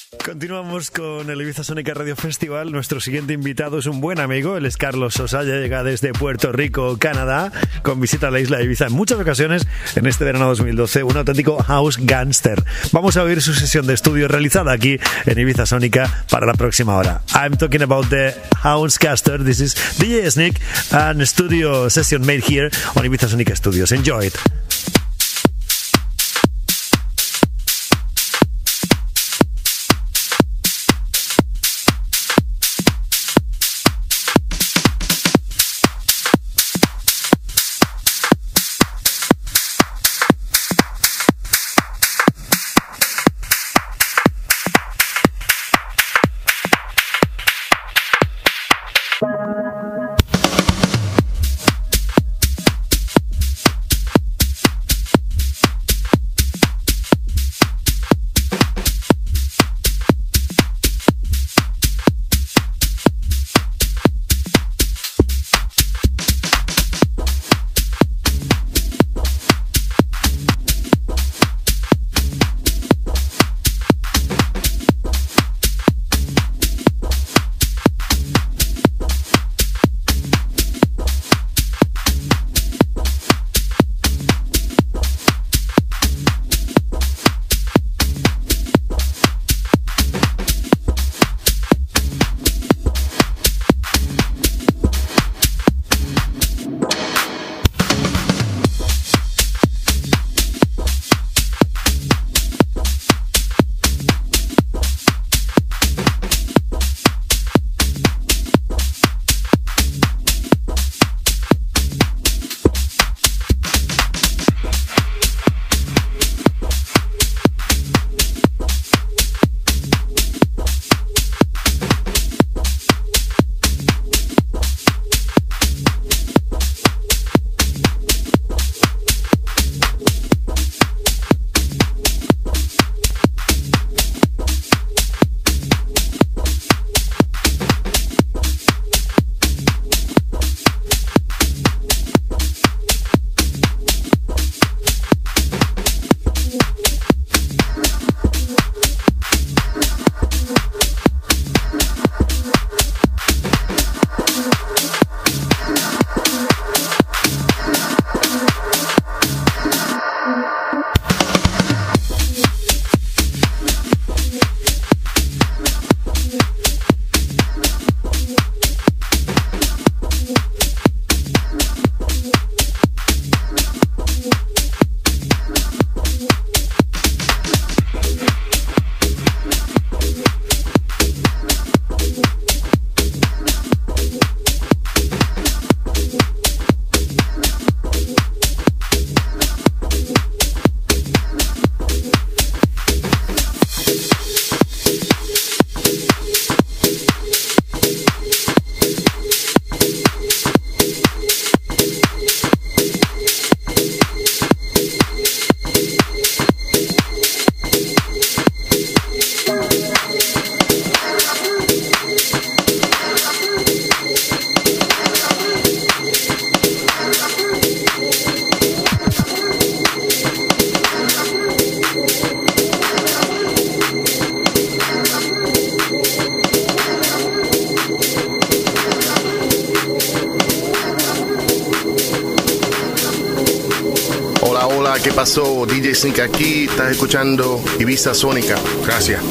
Continuamos con el Ibiza Sónica Radio Festival. Nuestro siguiente invitado es un buen amigo. Él es Carlos Sosa, ya llega desde Puerto Rico, Canadá, con visita a la isla de Ibiza en muchas ocasiones en este verano 2012. Un auténtico house gangster. Vamos a oír su sesión de estudio realizada aquí en Ibiza Sónica para la próxima hora. I'm talking about the house caster. This is DJ Sneak and studio session made here on Ibiza Sónica Studios. Enjoy it. ¿Qué pasó? DJ Sneak aquí, estás escuchando Ibiza Sónica. Gracias.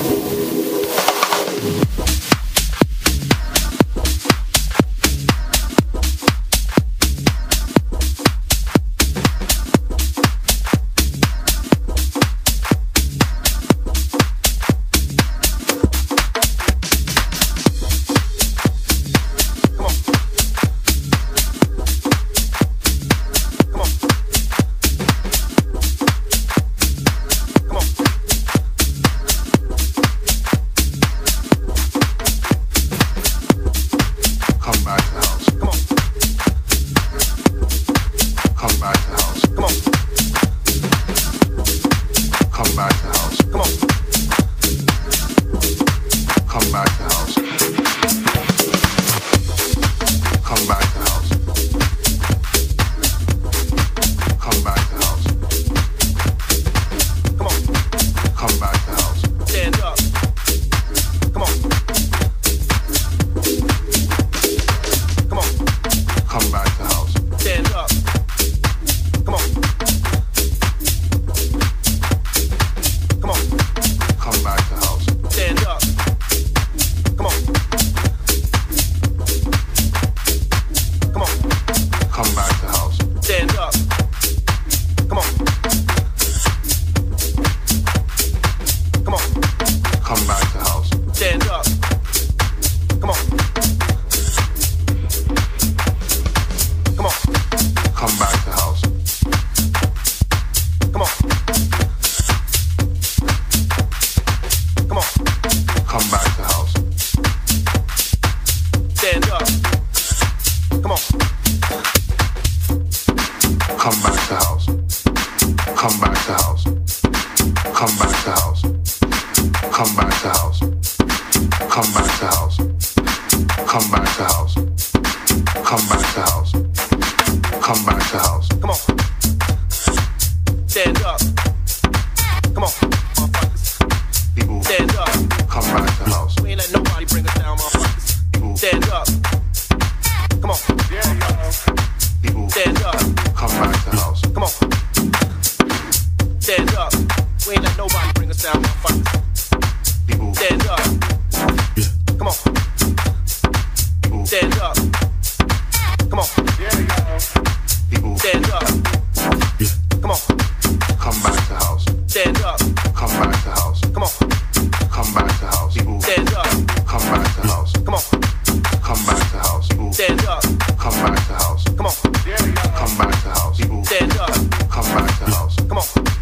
come back to house. Come back to house. Come back to house. Come back to house. Come back to house. Come back to house. Come on. Stand up. Come on, motherfuckers. People, stand up. Come back to house. We ain't let nobody bring us down, motherfuckers. People, stand up. Come on. People, stand up. Come back to house. Come on. Stand up. We ain't let nobody bring us down, motherfuckers. People, stand up. Come on. People, stand up. Come on. People, stand up. Come on. Come back to house. Stand up. Come back to house. Come on. Come back to house. People, stand up. Come back to house. Come on. Come back to house. People, stand up. Come back to house. Come on. Come back to house. People, stand up. Come back to house. Come on.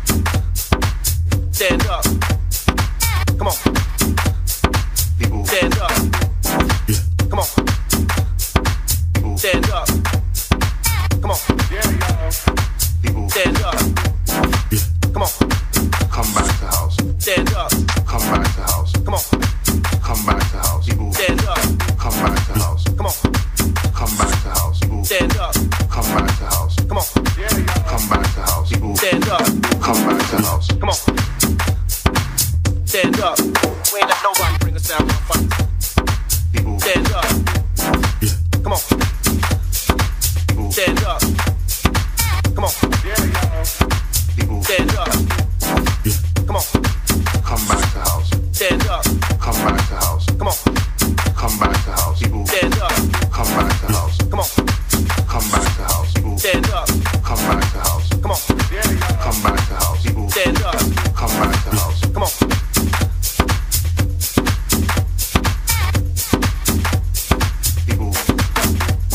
Stand up. Come on. People, stand up. Come on. People, stand up. Come on. People, stand up. Come on. Come back to house. Stand up. Come back to house. Come on. Come back to house. People, stand up. Come back to house. Come on. Come back to house. People, stand up. Come back to house. Come on. Come back to house. People, stand up. Come back to house. Come on. Stand up. We ain't let nobody bring us down, motherfuckers. People, stand up. Come on. People, stand up. Come on. People, stand up. Come on. Come back to house. Stand up. Come back to house. Come on. Come back to house. People, stand up. Come back to house. Come on. Come back to house. People, stand up. Come back to house. Come on. Come back to house. People, stand up. Come back to house. Come on. People,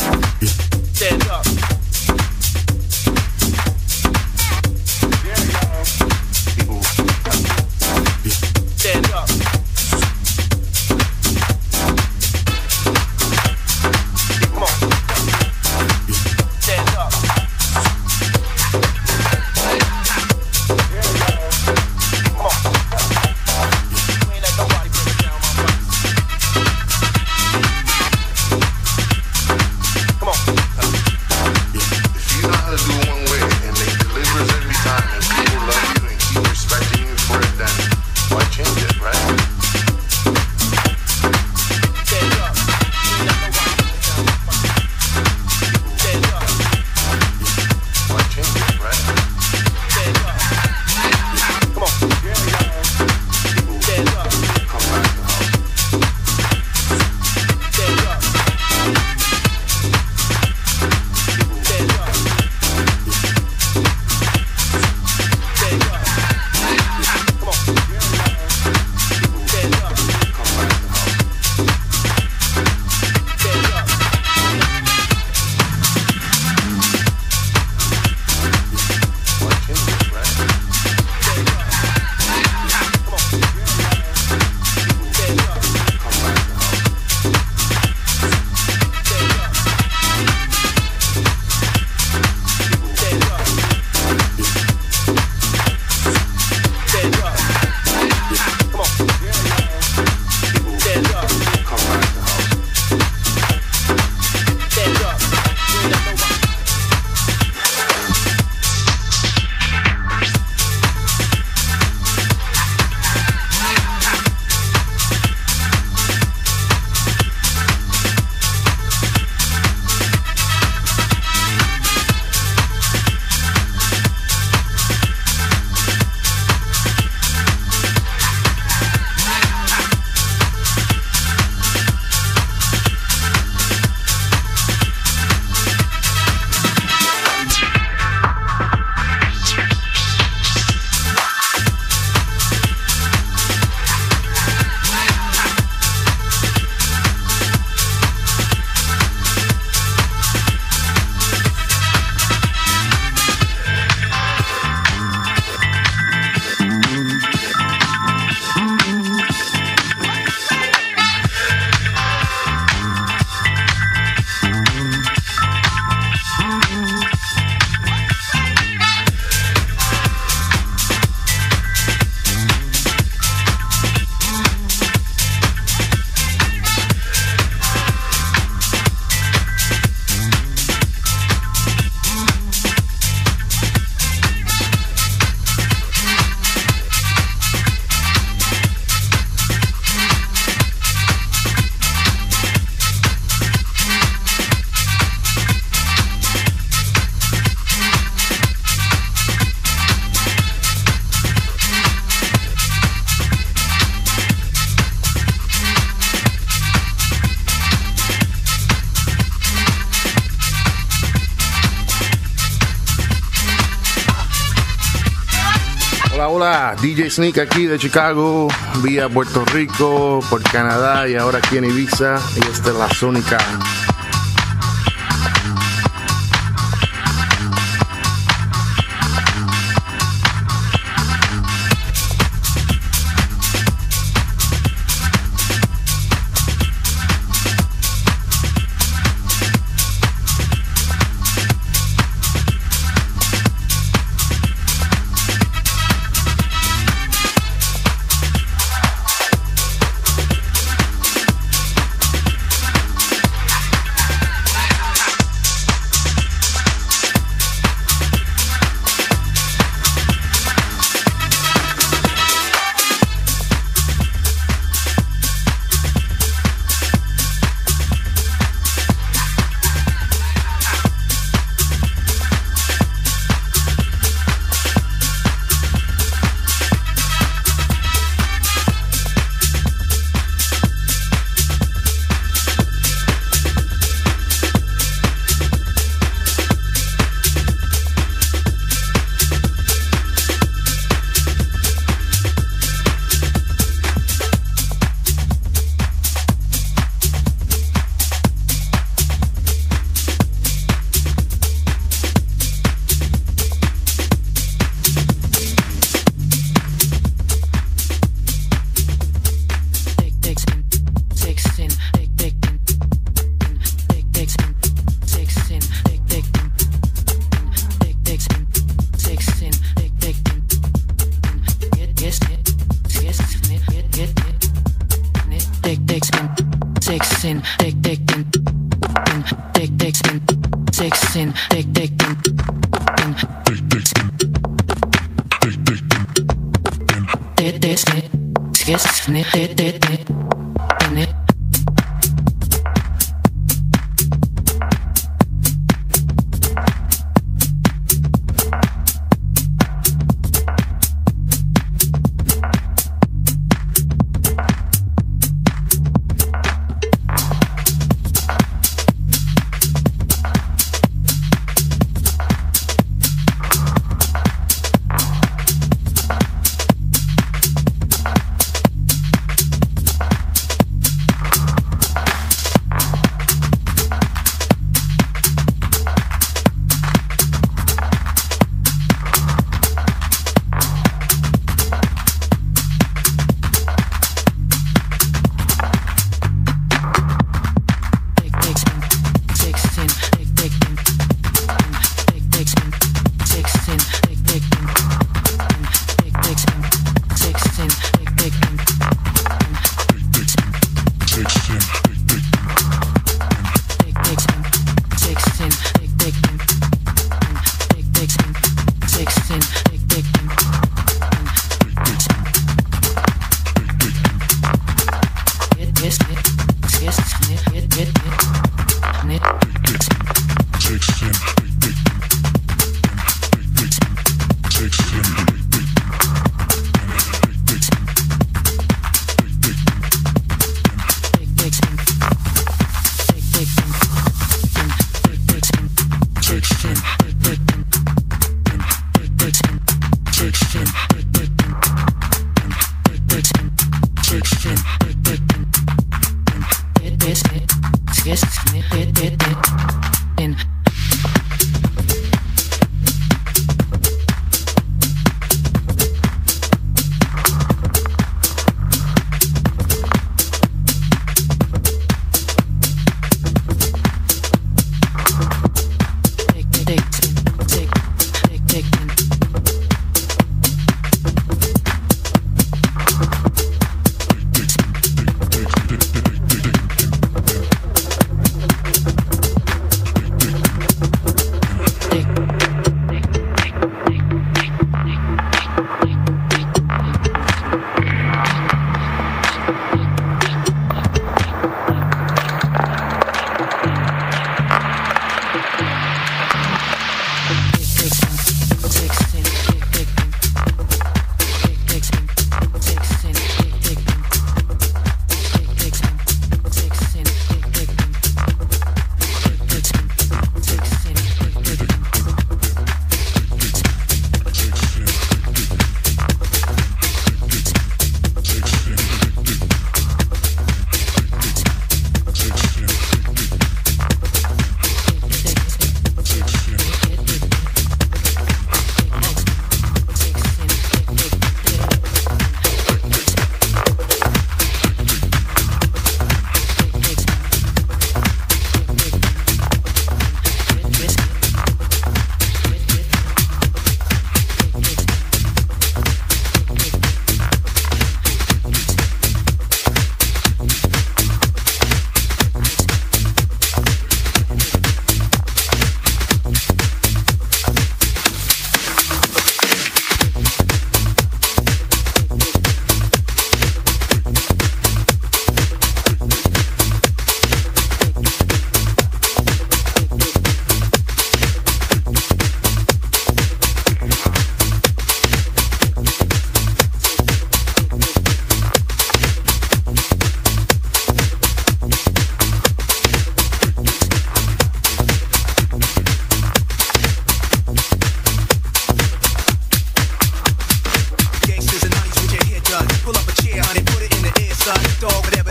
Hola, DJ Sneak aquí de Chicago, vía Puerto Rico, por Canadá y ahora aquí en Ibiza. Y esta es la Sónica.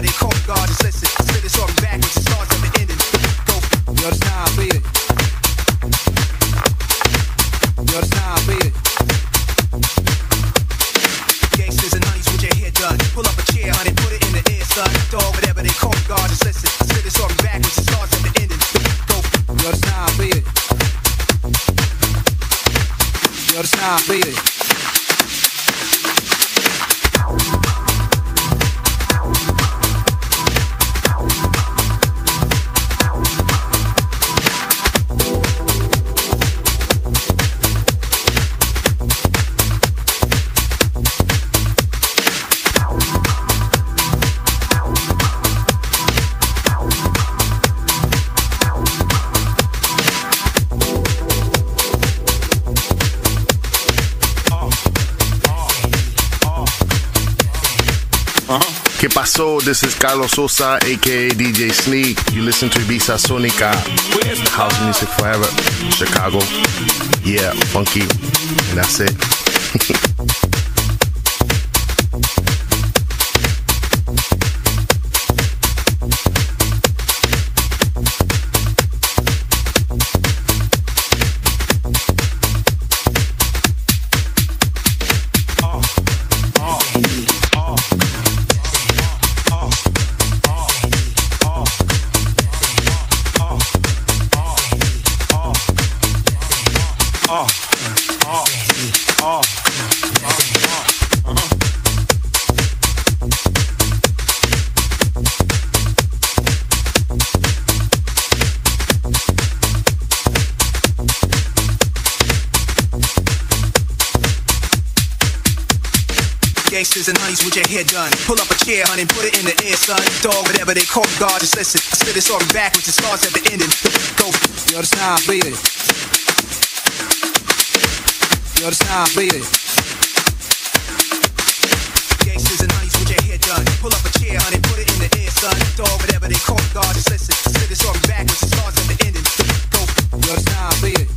whatever they call God, just listen. I spit this song backwards, it starts at the ending. Go. You understand how I beat it? You understand how I beat it? Gangsters and honeys with your hair done. Pull up a chair, honey, put it in the air, son. Dog, whatever they call God, just listen. I spit this song backwards, it starts at the ending. Go. You understand how I beat it? You understand how I beat it? ¿Qué pasó? This is Carlos Sosa, aka DJ Sneak. You listen to Ibiza Sonica, house music forever, Chicago. Yeah, funky, and that's it. Gangsters and honeys with your hair done. Pull up a chair, honey, put it in the air, son. Dog, whatever they call God, just listen. I spit this song backwards, it starts at the ending. Go. You understand how I beat it? You understand how I beat it? Gangsters and honeys with your hair done. Pull up a chair, honey, put it in the air, son. Dog, whatever they call God, just listen. I spit this song backwards, it starts at the ending. Go. You understand how I beat it?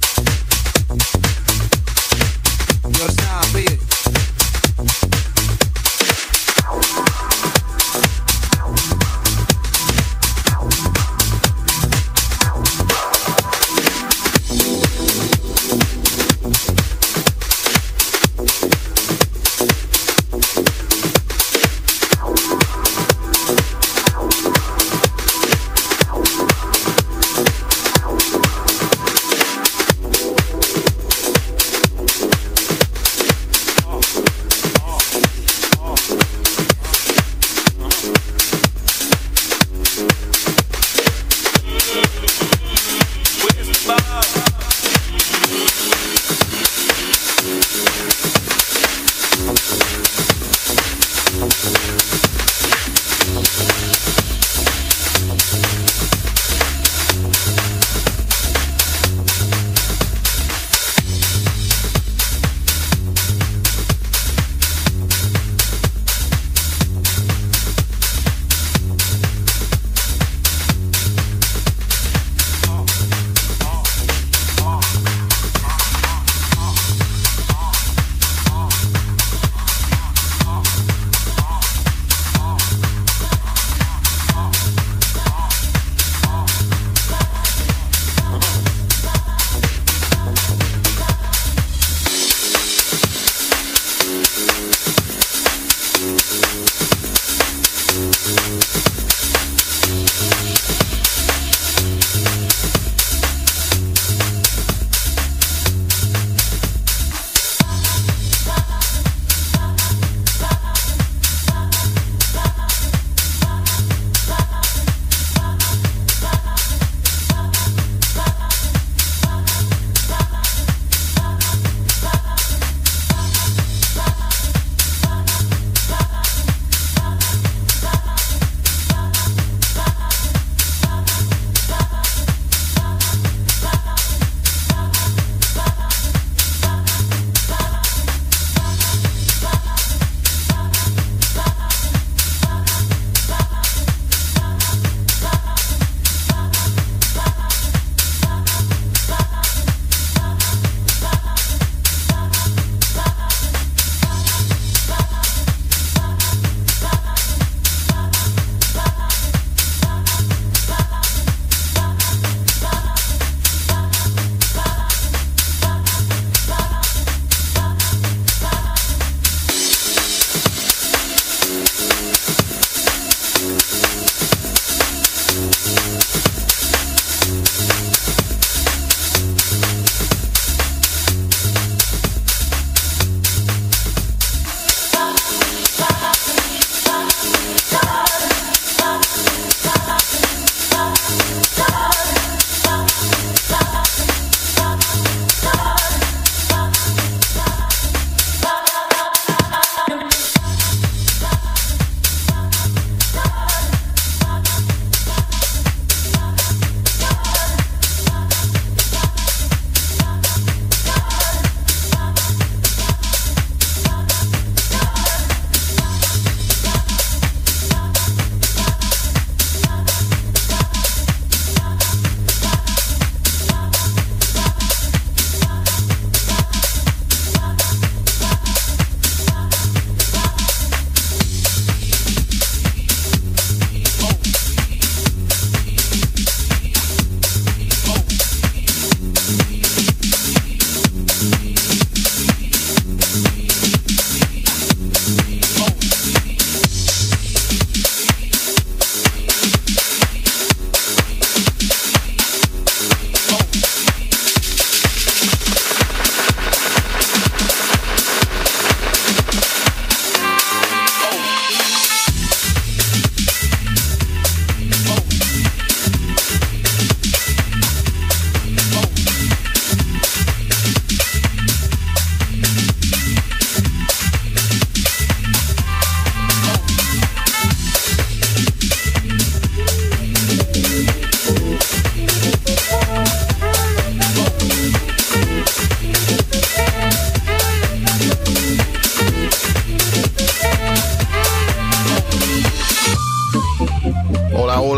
You understand how I beat it?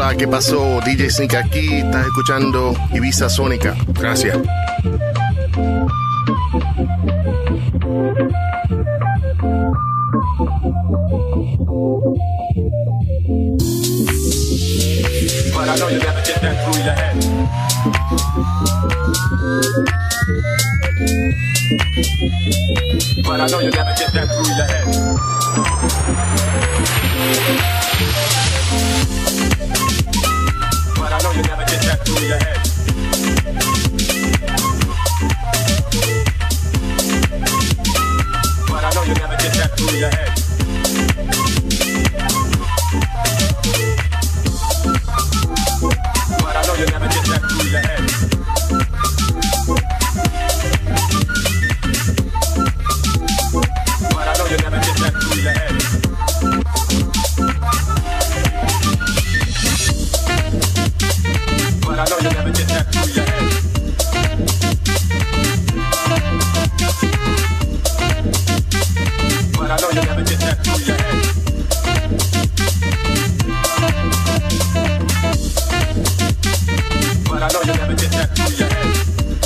Hola, ¿qué pasó? DJ Sneak aquí, estás escuchando Ibiza Sónica. Gracias. But I know you never get that through your head. But I know you never get that through your head. But I know you never get that through your head. But I know you never get that through your head. But I know you never get that through your head. But I know you never get that through your head. But I know you never get that through your head. But I know you never get that through your head. But I know you never get that through your head.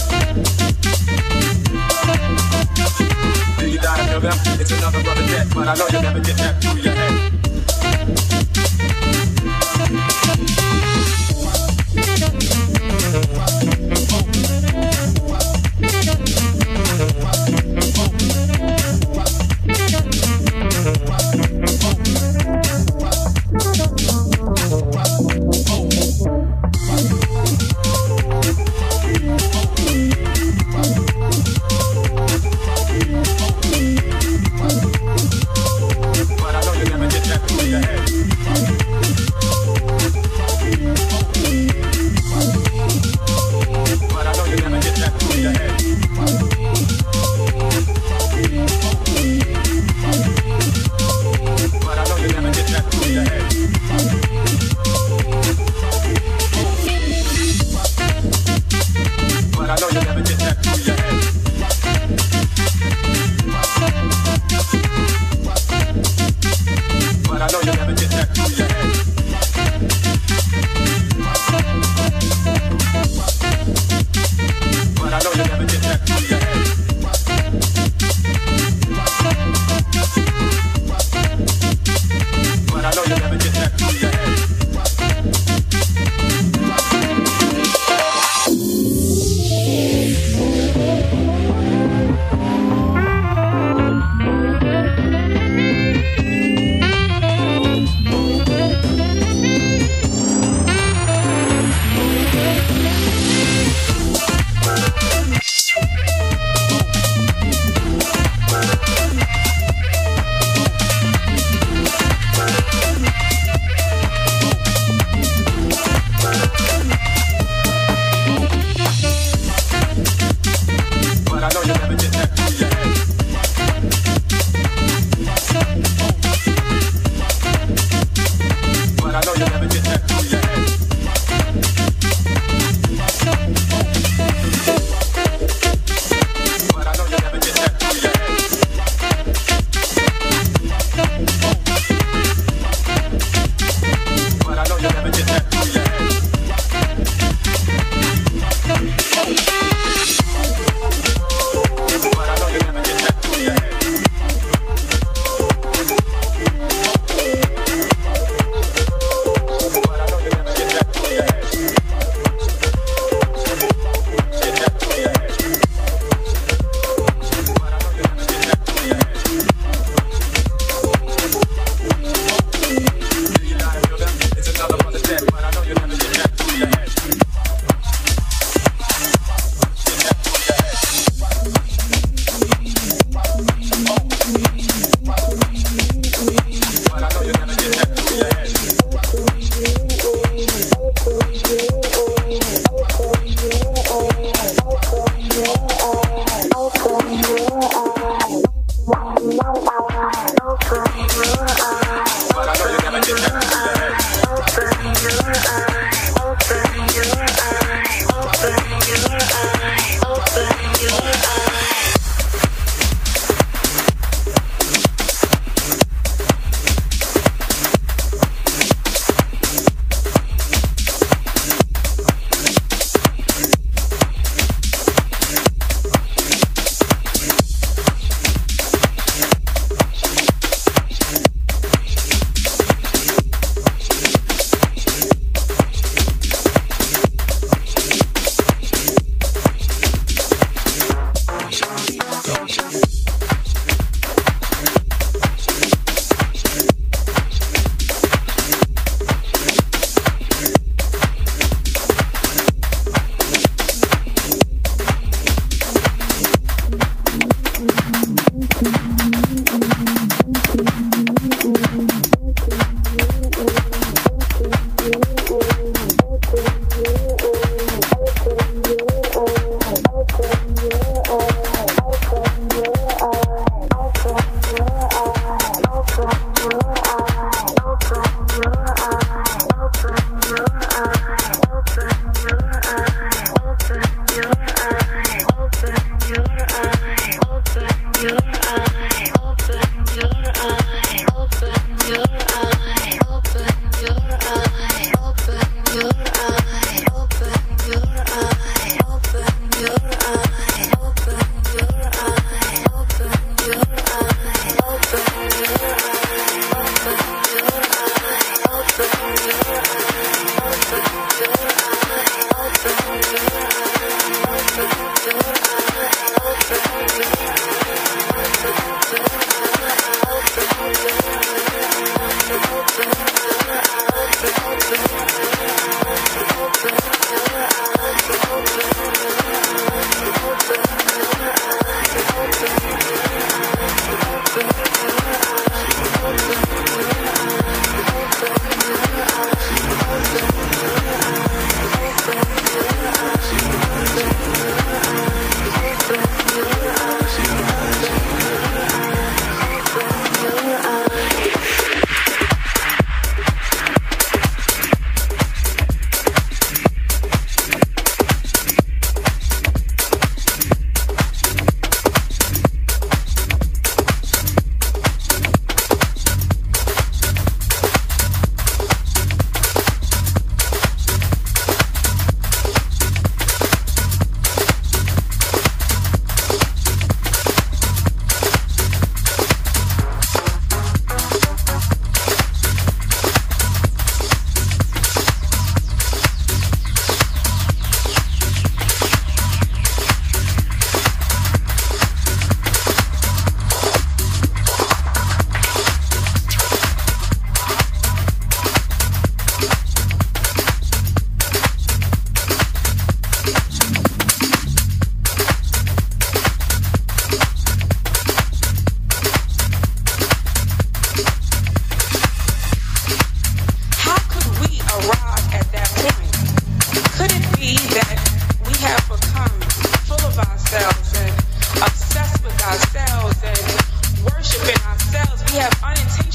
Do you die to feel them? It's another brother dead. But I know you never get that through your head. But I know you never get that through your head.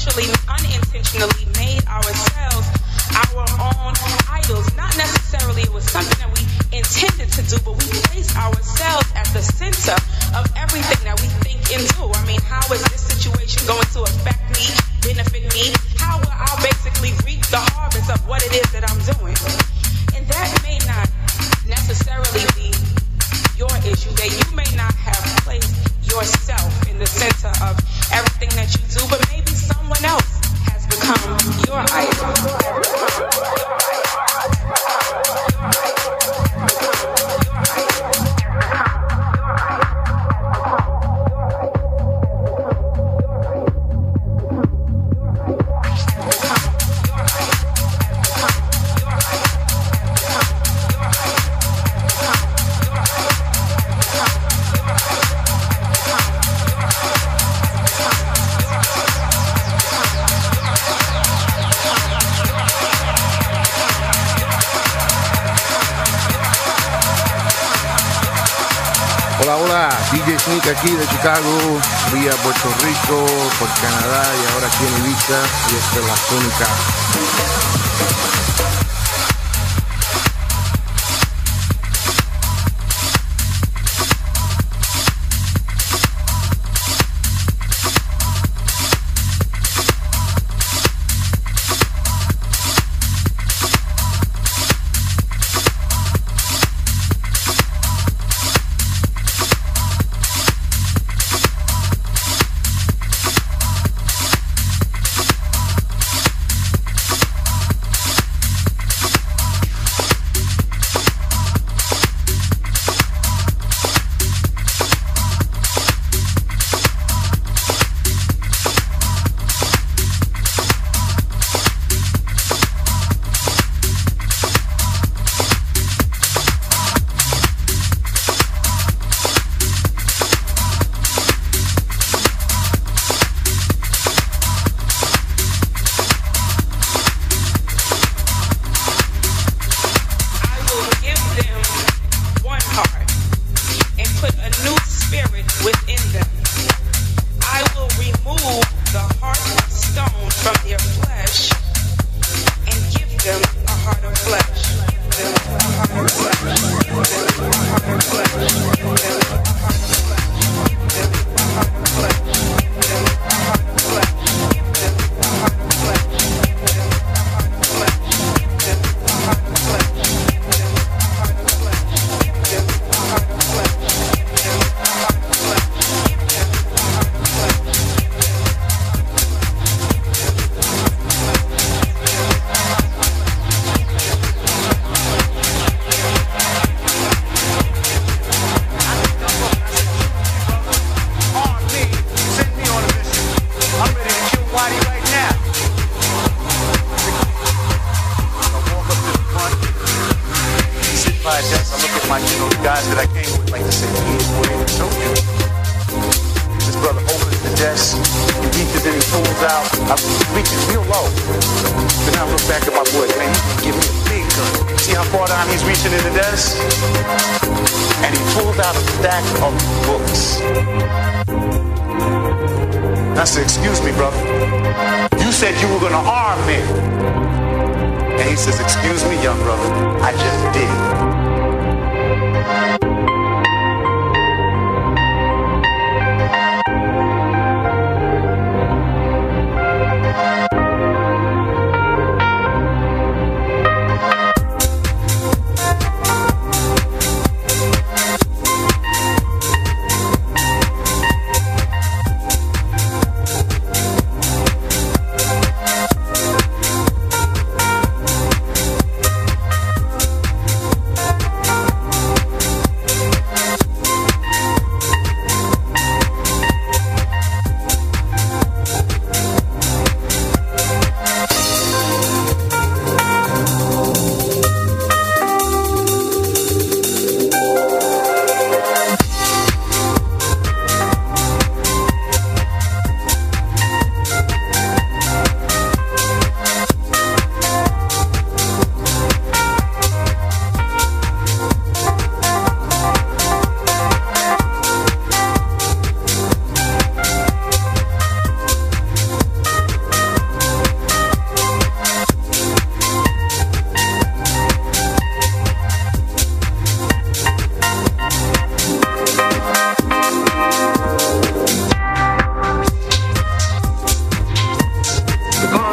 unintentionally made ourselves our own idols. Not necessarily it was something that we intended to do, but we placed ourselves at the center of everything that we think and do. I mean, how is this situation going to affect me, benefit me? How will I basically reap the harvest of what it is that I'm doing? And that may not necessarily be your issue, that you may not have placed yourself in the center of everything that you do, but maybe someone else has become your idol. Hola, hola, DJ Sneak aquí de Chicago, vía Puerto Rico, por Canadá y ahora aquí en Ibiza, y esta es la Sónica.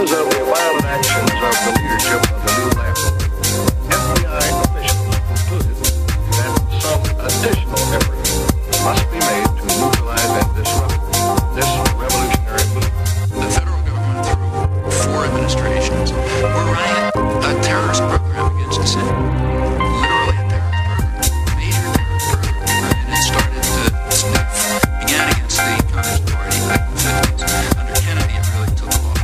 Because of the violent actions of the leadership of the new left, FBI officials concluded that some additional effort must be made to neutralize and disrupt this revolutionary movement. The federal government, through 4 administrations, were running a terrorist program against the city. Literally a terrorist program. Major terrorist program. And it started began against the Communist Party back in the 50s. Under Kennedy, it really took off.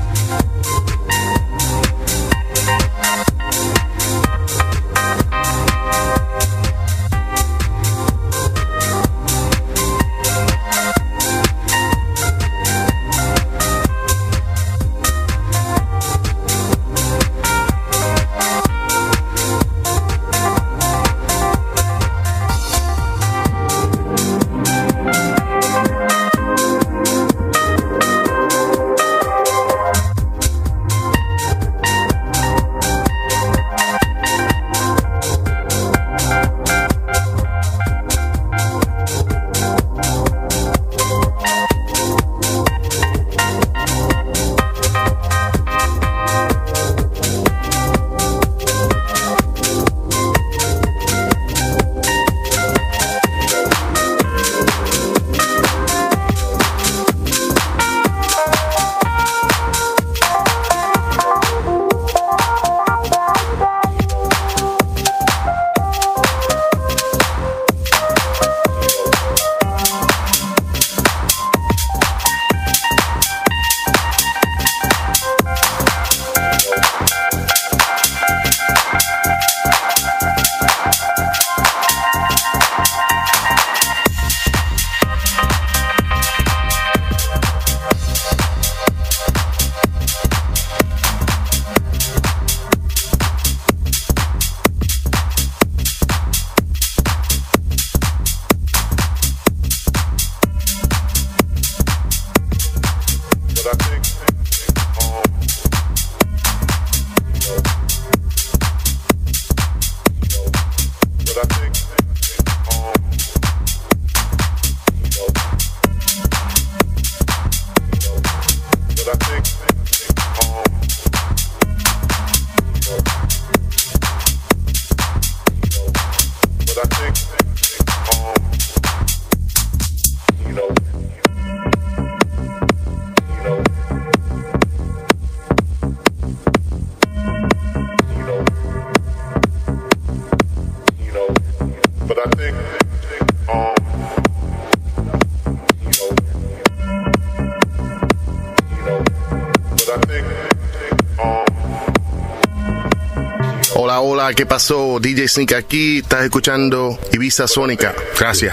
Hola, hola, ¿qué pasó? DJ Sneak aquí, estás escuchando Ibiza Sónica. Gracias.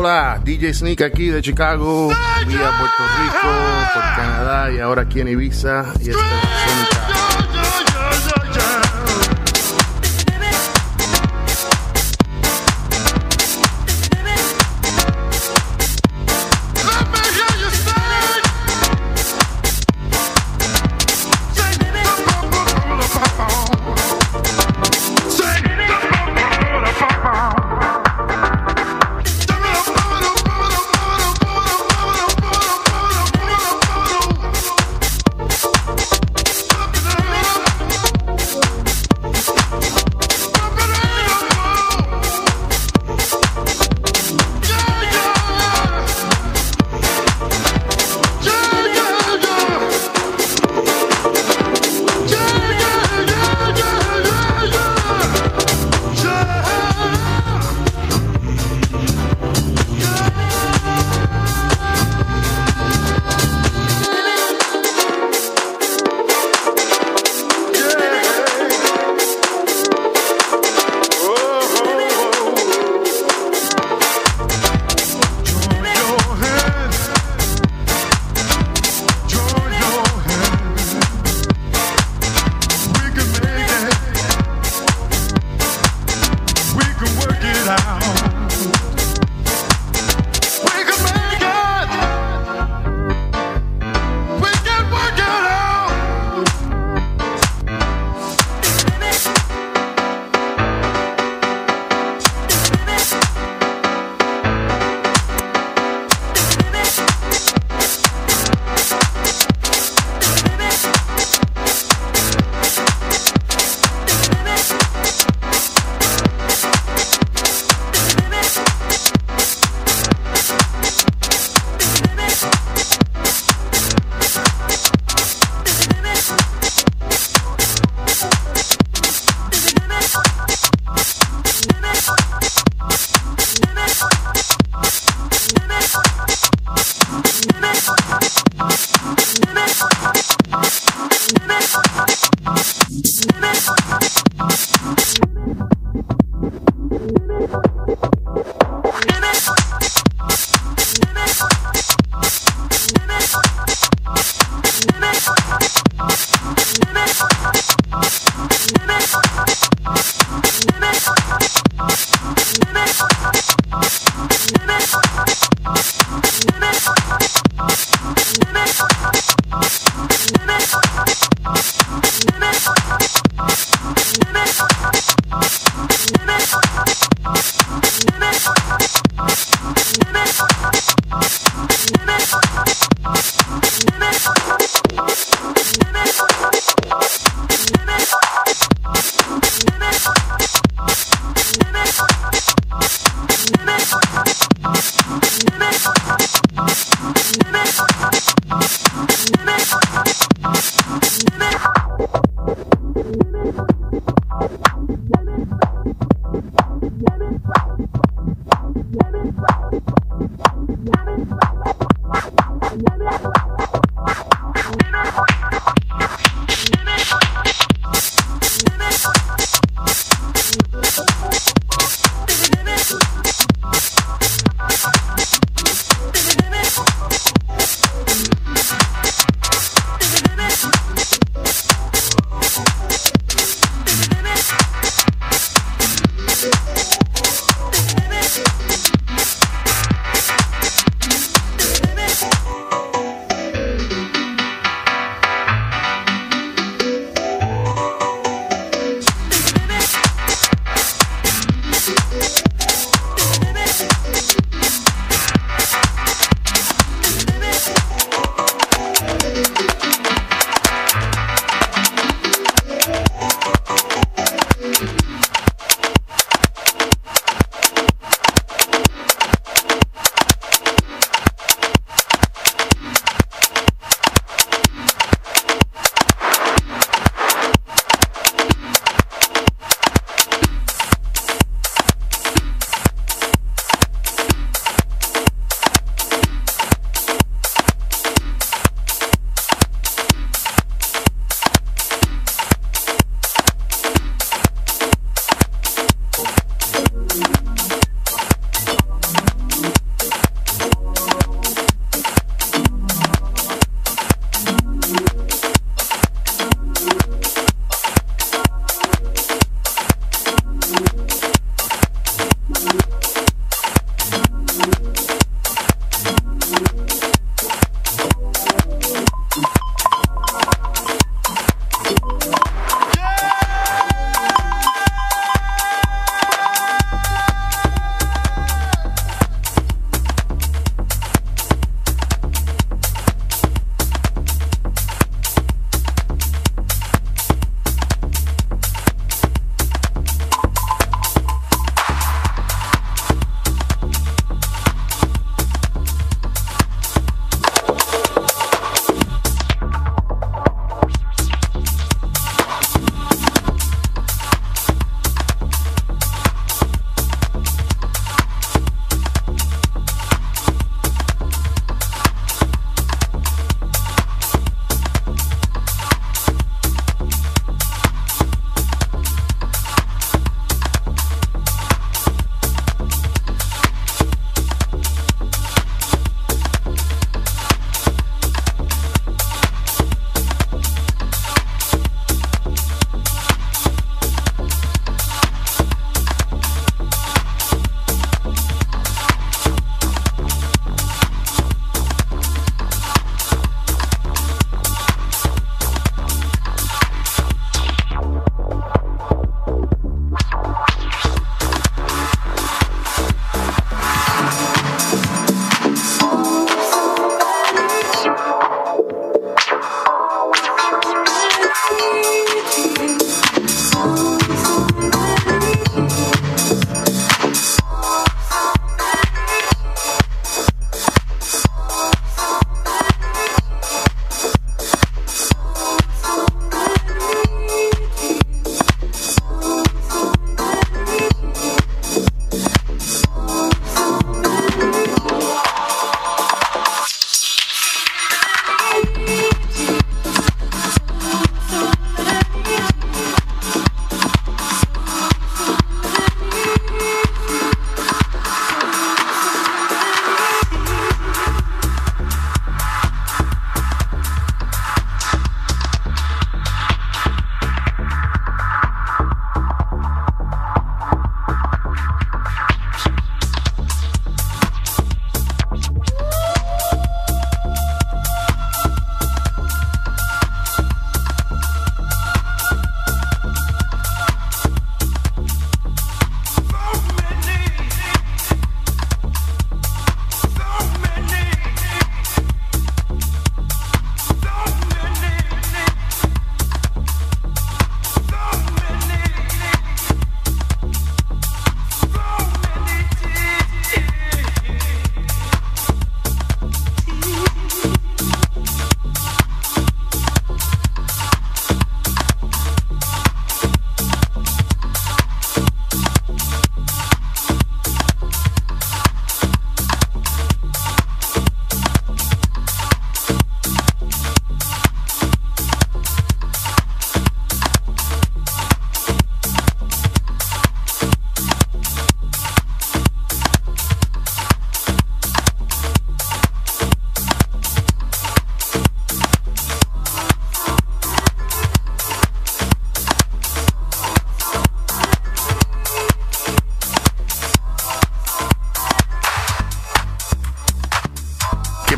Hola, DJ Sneak aquí de Chicago, vía Puerto Rico, por Canadá y ahora aquí en Ibiza. Y esta es Sónica.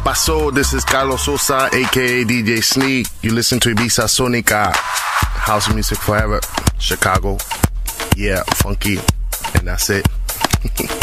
pasó? This is Carlos Sosa, aka DJ Sneak. You listen to Ibiza Sonica. House music forever. Chicago. Yeah, funky. And that's it.